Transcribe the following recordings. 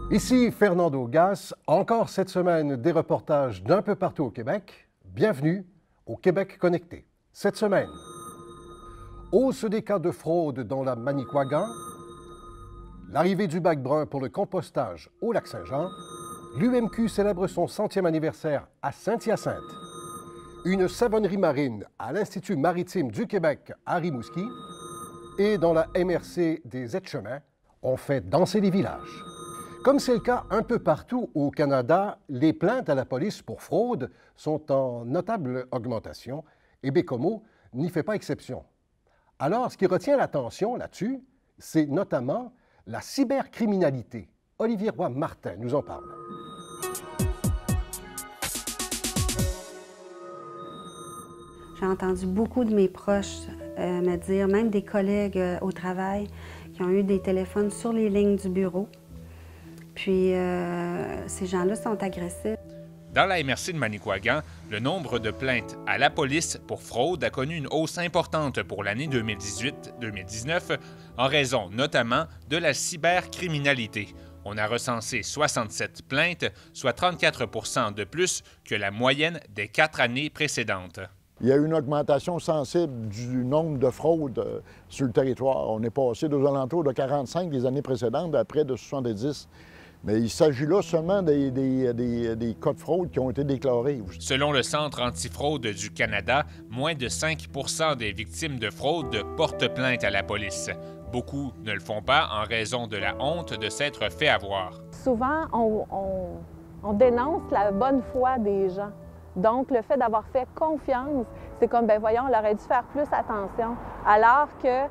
Ici Fernando Gasse, encore cette semaine des reportages d'un peu partout au Québec. Bienvenue au Québec connecté. Cette semaine, hausse des cas de fraude dans la Manicouagan, l'arrivée du bac brun pour le compostage au Lac-Saint-Jean, l'UMQ célèbre son 100e anniversaire à Saint-Hyacinthe, une savonnerie marine à l'Institut maritime du Québec à Rimouski et dans la MRC des Aides-Chemins, on fait danser les villages. Comme c'est le cas un peu partout au Canada, les plaintes à la police pour fraude sont en notable augmentation et Bécomo n'y fait pas exception. Alors, ce qui retient l'attention là-dessus, c'est notamment la cybercriminalité. Olivier Roy-Martin nous en parle. J'ai entendu beaucoup de mes proches me dire, même des collègues au travail, qui ont eu des téléphones sur les lignes du bureau. Puis, ces gens-là sont agressifs. Dans la MRC de Manicouagan, le nombre de plaintes à la police pour fraude a connu une hausse importante pour l'année 2018-2019 en raison notamment de la cybercriminalité. On a recensé 67 plaintes, soit 34 % de plus que la moyenne des 4 années précédentes. Il y a eu une augmentation sensible du nombre de fraudes sur le territoire. On est passé aux alentours de 45 les années précédentes à près de 70. Mais il s'agit là seulement des cas de fraude qui ont été déclarés. Selon le Centre antifraude du Canada, moins de 5 % des victimes de fraude portent plainte à la police. Beaucoup ne le font pas en raison de la honte de s'être fait avoir. Souvent, on dénonce la bonne foi des gens. Donc, le fait d'avoir fait confiance, c'est comme, ben voyons, on aurait dû faire plus attention. Alors que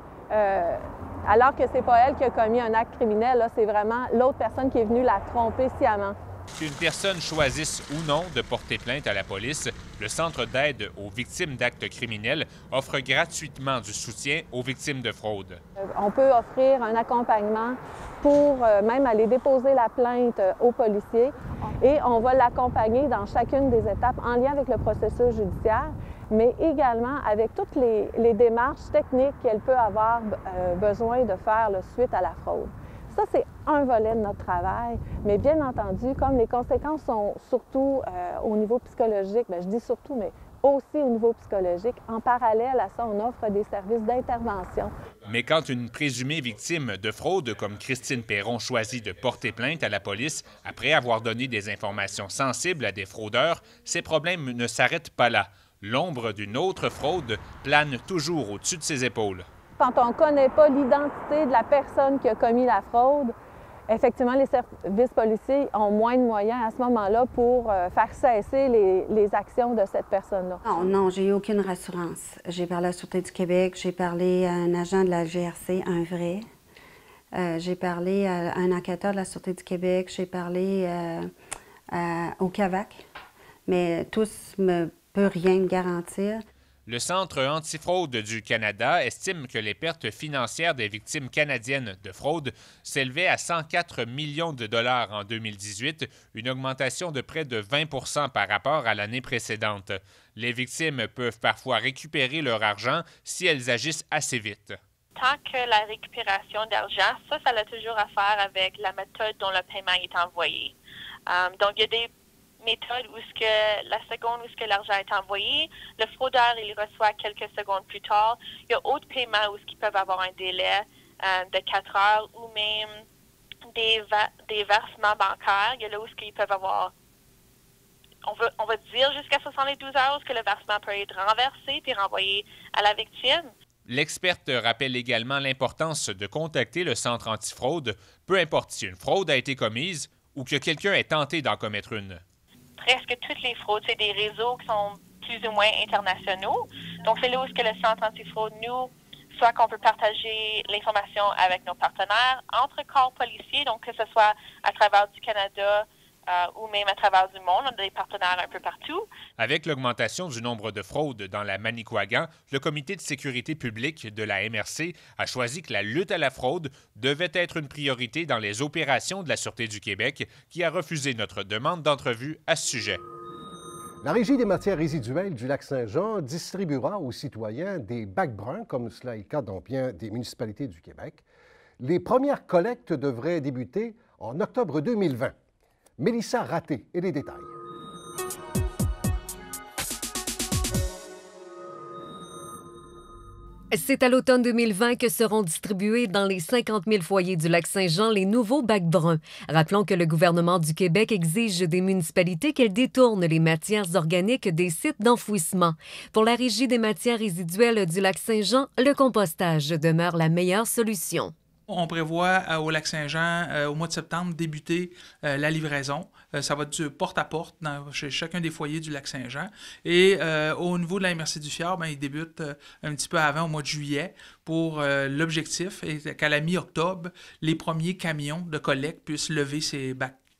c'est pas elle qui a commis un acte criminel, là, c'est vraiment l'autre personne qui est venue la tromper sciemment. Qu'une personne choisisse ou non de porter plainte à la police, le Centre d'aide aux victimes d'actes criminels offre gratuitement du soutien aux victimes de fraude. On peut offrir un accompagnement pour même aller déposer la plainte aux policiers et on va l'accompagner dans chacune des étapes en lien avec le processus judiciaire, mais également avec toutes les démarches techniques qu'elle peut avoir besoin de faire là, suite à la fraude. Ça, c'est un volet de notre travail, mais bien entendu, comme les conséquences sont surtout au niveau psychologique, bien, je dis surtout, mais aussi au niveau psychologique, en parallèle à ça, on offre des services d'intervention. Mais quand une présumée victime de fraude comme Christine Perron choisit de porter plainte à la police après avoir donné des informations sensibles à des fraudeurs, ces problèmes ne s'arrêtent pas là. L'ombre d'une autre fraude plane toujours au-dessus de ses épaules. Quand on ne connaît pas l'identité de la personne qui a commis la fraude, effectivement, les services policiers ont moins de moyens à ce moment-là pour faire cesser les actions de cette personne-là. Non, j'ai eu aucune rassurance. J'ai parlé à la Sûreté du Québec, j'ai parlé à un agent de la GRC, un vrai. J'ai parlé à un enquêteur de la Sûreté du Québec, j'ai parlé au CAVAC, mais tous ne peuvent rien me garantir. Le Centre antifraude du Canada estime que les pertes financières des victimes canadiennes de fraude s'élevaient à 104 millions de dollars en 2018, une augmentation de près de 20 % par rapport à l'année précédente. Les victimes peuvent parfois récupérer leur argent si elles agissent assez vite. Tant que la récupération d'argent, ça a toujours à faire avec la méthode dont le paiement est envoyé. Donc, il y a des méthode où la seconde où l'argent est envoyé, le fraudeur il reçoit quelques secondes plus tard. Il y a d'autres paiements où ils peuvent avoir un délai de 4 heures ou même des versements bancaires. Il y a là où ils peuvent avoir, on va dire jusqu'à 72 heures où le versement peut être renversé puis renvoyé à la victime. L'experte rappelle également l'importance de contacter le centre antifraude, peu importe si une fraude a été commise ou que quelqu'un ait tenté d'en commettre une. Presque toutes les fraudes, c'est des réseaux qui sont plus ou moins internationaux. Donc, c'est là où le Centre antifraude, nous, soit qu'on peut partager l'information avec nos partenaires, entre corps policiers, donc que ce soit à travers du Canada ou même à travers du monde. On a des partenaires un peu partout. Avec l'augmentation du nombre de fraudes dans la Manicouagan, le Comité de sécurité publique de la MRC a choisi que la lutte à la fraude devait être une priorité dans les opérations de la Sûreté du Québec, qui a refusé notre demande d'entrevue à ce sujet. La Régie des matières résiduelles du Lac-Saint-Jean distribuera aux citoyens des bacs bruns, comme cela est le cas dans bien des municipalités du Québec. Les premières collectes devraient débuter en octobre 2020. Mélissa Raté et les détails. C'est à l'automne 2020 que seront distribués dans les 50 000 foyers du Lac-Saint-Jean les nouveaux bacs bruns. Rappelons que le gouvernement du Québec exige des municipalités qu'elles détournent les matières organiques des sites d'enfouissement. Pour la Régie des matières résiduelles du Lac-Saint-Jean, le compostage demeure la meilleure solution. On prévoit au Lac-Saint-Jean, au mois de septembre, débuter la livraison. Ça va être du porte-à-porte chez chacun des foyers du Lac-Saint-Jean. Et au niveau de la MRC du Fjord, il débute un petit peu avant, au mois de juillet, pour l'objectif est qu'à la mi-octobre, les premiers camions de collecte puissent lever ces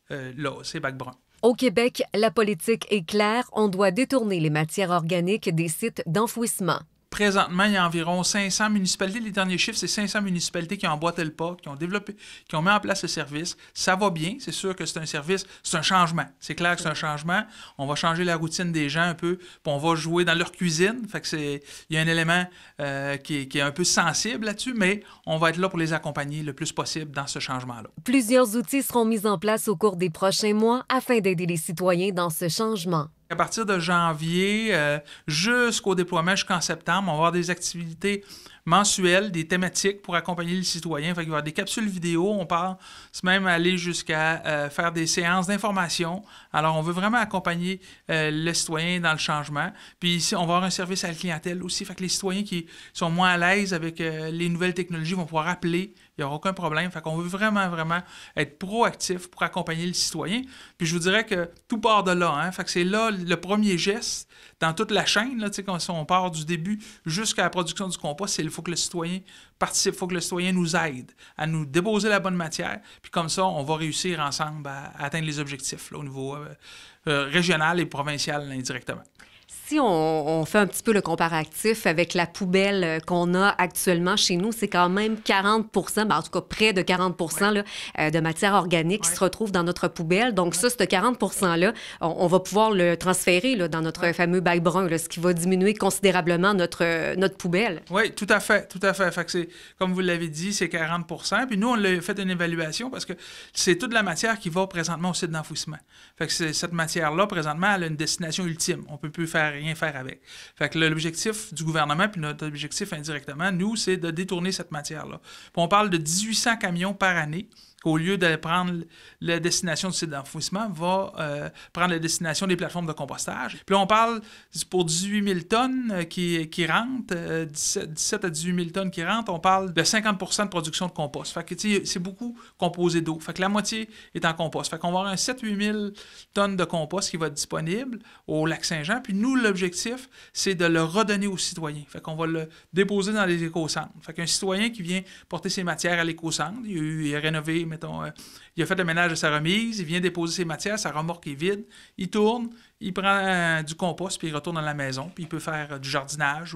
bacs bruns. Au Québec, la politique est claire. On doit détourner les matières organiques des sites d'enfouissement. Présentement, il y a environ 500 municipalités. Les derniers chiffres, c'est 500 municipalités qui ont emboîté le pas, qui ont développé, qui ont mis en place le service. Ça va bien. C'est sûr que c'est un service, c'est un changement. C'est clair que c'est un changement. On va changer la routine des gens un peu, puis on va jouer dans leur cuisine. Fait que il y a un élément qui est un peu sensible là-dessus, mais on va être là pour les accompagner le plus possible dans ce changement-là. Plusieurs outils seront mis en place au cours des prochains mois afin d'aider les citoyens dans ce changement. À partir de janvier jusqu'au déploiement, jusqu'en septembre, on va avoir des activités mensuelles, des thématiques pour accompagner les citoyens. Il va y avoir des capsules vidéo, on parle même aller jusqu'à faire des séances d'information. Alors, on veut vraiment accompagner le citoyen dans le changement. Puis ici, on va avoir un service à la clientèle aussi. Fait que les citoyens qui sont moins à l'aise avec les nouvelles technologies vont pouvoir appeler. Il n'y aura aucun problème. Fait qu'on veut vraiment, vraiment être proactif pour accompagner le citoyen. Puis je vous dirais que tout part de là. Hein? Fait que c'est là le premier geste dans toute la chaîne. Là, quand on part du début jusqu'à la production du compost, il faut que le citoyen participe, il faut que le citoyen nous aide à nous déposer la bonne matière. Puis comme ça, on va réussir ensemble à atteindre les objectifs là, au niveau régional et provincial indirectement. Si on fait un petit peu le comparatif avec la poubelle qu'on a actuellement chez nous, c'est quand même 40 en tout cas près de 40 là, de matière organique qui se retrouve dans notre poubelle. Donc ça, ce 40 %-là, on va pouvoir le transférer là, dans notre fameux bac brun, là, ce qui va diminuer considérablement notre poubelle. Oui, tout à fait, tout à fait. Fait que c'est, comme vous l'avez dit, c'est 40 %. Puis nous, on a fait une évaluation parce que c'est toute la matière qui va présentement au site d'enfouissement. Fait que cette matière-là, présentement, elle a une destination ultime. On ne peut plus rien faire avec. Fait que l'objectif du gouvernement, puis notre objectif indirectement, nous, c'est de détourner cette matière-là. Puis on parle de 1800 camions par année qu'au lieu de prendre la destination du site d'enfouissement, va prendre la destination des plateformes de compostage. Puis là, on parle pour 18 000 tonnes qui rentrent, 17 à 18 000 tonnes qui rentrent, on parle de 50 % de production de compost. Fait que c'est beaucoup composé d'eau. Fait que la moitié est en compost. Fait qu'on va avoir un 7-8 000 tonnes de compost qui va être disponible au Lac-Saint-Jean. Puis nous, l'objectif, c'est de le redonner aux citoyens. Fait qu'on va le déposer dans les éco-centres. Fait qu'un citoyen qui vient porter ses matières à l'éco-centre, il a rénové, mettons, il a fait le ménage de sa remise, il vient déposer ses matières, sa remorque est vide, il tourne, il prend du compost, puis il retourne dans la maison, puis il peut faire du jardinage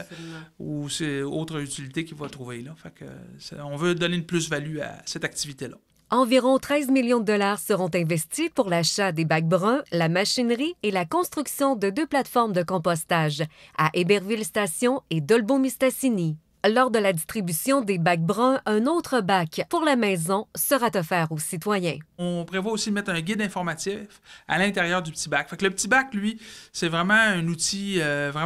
ou c'est autre utilité qu'il va trouver. Là. Fait que on veut donner une plus-value à cette activité-là. Environ 13 millions de dollars seront investis pour l'achat des bacs bruns, la machinerie et la construction de 2 plateformes de compostage à Héberville Station et Dolbeau-Mistassini. Lors de la distribution des bacs bruns, un autre bac pour la maison sera offert aux citoyens. On prévoit aussi de mettre un guide informatif à l'intérieur du petit bac. Fait que le petit bac, lui, c'est vraiment un outil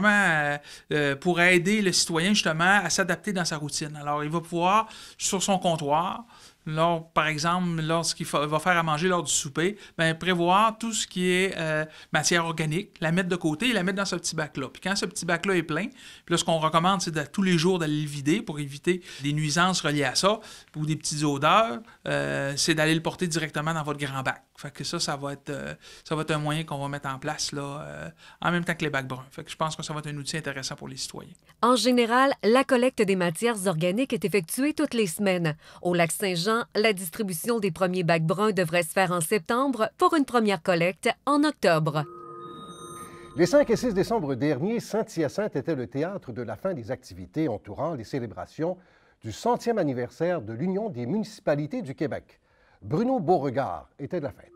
pour aider le citoyen justement à s'adapter dans sa routine. Alors, il va pouvoir, sur son comptoir, par exemple, lorsqu'il va faire à manger lors du souper, prévoir tout ce qui est matière organique, la mettre de côté et la mettre dans ce petit bac-là. Puis quand ce petit bac-là est plein, puis là, ce qu'on recommande, c'est tous les jours d'aller le vider pour éviter des nuisances reliées à ça ou des petites odeurs, c'est d'aller le porter directement dans votre grand bac. Fait que ça va être un moyen qu'on va mettre en place là, en même temps que les bacs bruns. Fait que je pense que ça va être un outil intéressant pour les citoyens. En général, la collecte des matières organiques est effectuée toutes les semaines. Au Lac-Saint-Jean, la distribution des premiers bacs bruns devrait se faire en septembre pour une première collecte en octobre. Les 5 et 6 décembre dernier, Saint-Hyacinthe était le théâtre de la fin des activités entourant les célébrations du 100e anniversaire de l'Union des municipalités du Québec. Bruno Beauregard était de la fête.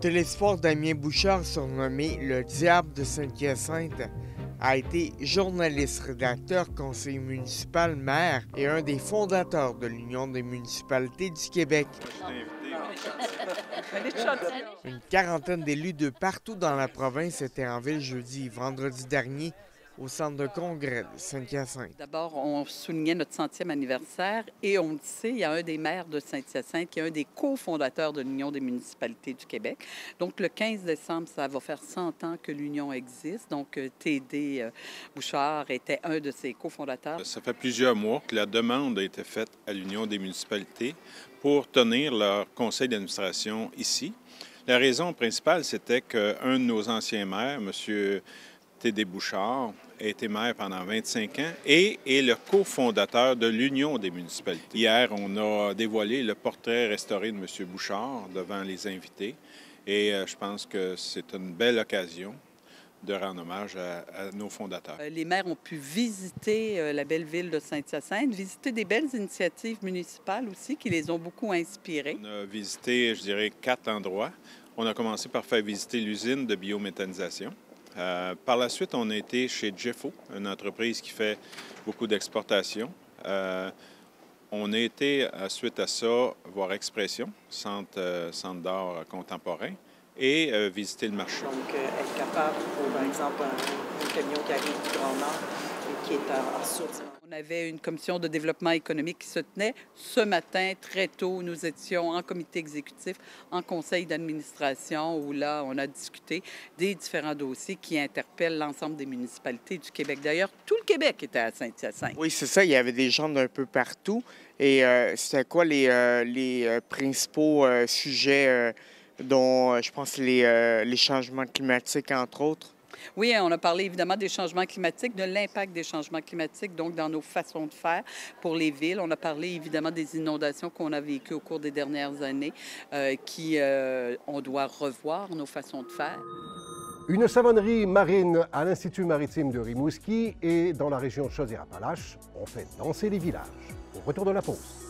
télésport Damien Bouchard, surnommé le Diable de Saint-Hyacinthe, a été journaliste, rédacteur, conseiller municipal, maire et un des fondateurs de l'Union des municipalités du Québec. Une quarantaine d'élus de partout dans la province étaient en ville jeudi et vendredi dernier au centre de congrès de Saint-Hyacinthe. D'abord, on soulignait notre 100e anniversaire et on le sait, il y a un des maires de Saint-Hyacinthe qui est un des cofondateurs de l'Union des municipalités du Québec. Donc, le 15 décembre, ça va faire 100 ans que l'Union existe. Donc, T.D. Bouchard était un de ses cofondateurs. Ça fait plusieurs mois que la demande a été faite à l'Union des municipalités pour tenir leur conseil d'administration ici. La raison principale, c'était qu'un de nos anciens maires, M. T.D. Bouchard, a été maire pendant 25 ans et est le cofondateur de l'Union des municipalités. Hier, on a dévoilé le portrait restauré de M. Bouchard devant les invités et je pense que c'est une belle occasion de rendre hommage à nos fondateurs. Les maires ont pu visiter la belle ville de Saint-Hyacinthe, visiter des belles initiatives municipales aussi qui les ont beaucoup inspirés. On a visité, je dirais, 4 endroits. On a commencé par faire visiter l'usine de biométhanisation. Par la suite, on a été chez Jeffo, une entreprise qui fait beaucoup d'exportation. On a été, suite à ça, voir Expression, centre d'art contemporain, et visiter le marché. Donc, être capable pour, par exemple, un camion qui arrive du Grand Nord et qui est en ressources. On avait une commission de développement économique qui se tenait ce matin, très tôt. Nous étions en comité exécutif, en conseil d'administration, où là, on a discuté des différents dossiers qui interpellent l'ensemble des municipalités du Québec. D'ailleurs, tout le Québec était à Saint-Hyacinthe. Oui, c'est ça. Il y avait des gens d'un peu partout. Et c'était quoi les principaux sujets dont, je pense, les changements climatiques, entre autres? Oui, on a parlé évidemment des changements climatiques, de l'impact des changements climatiques, donc dans nos façons de faire pour les villes. On a parlé évidemment des inondations qu'on a vécues au cours des dernières années, on doit revoir nos façons de faire. Une savonnerie marine à l'Institut maritime de Rimouski et dans la région Chaudière-Appalaches ont fait danser les villages. Au retour de la pause.